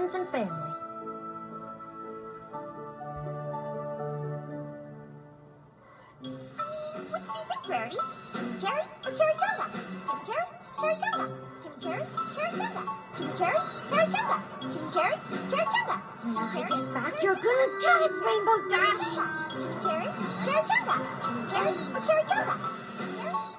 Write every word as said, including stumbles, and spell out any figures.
friends and family. Which do you think, Rarity? Chimichurri or chimichanga? Chimichurri, chimichanga. Chimichurri, chimichanga. Chimichurri, chimichanga. Chimichurri, chimichanga. When I get back, you're gonna get it, Rainbow Dash! Chimichurri, chimichanga. Chimichurri or chimichanga? Chimichurri,